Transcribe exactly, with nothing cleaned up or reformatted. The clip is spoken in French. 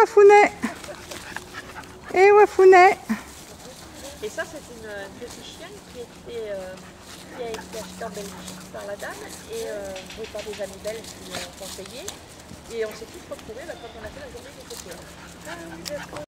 Wafounet. Et Wafounet. Et ça, c'est une, une petite chienne qui, était, euh, qui a été achetée en Belgique par la dame et euh, par des amis belges qui l'ont conseillé. Et on s'est tous retrouvés bah, quand on a fait la journée des photos.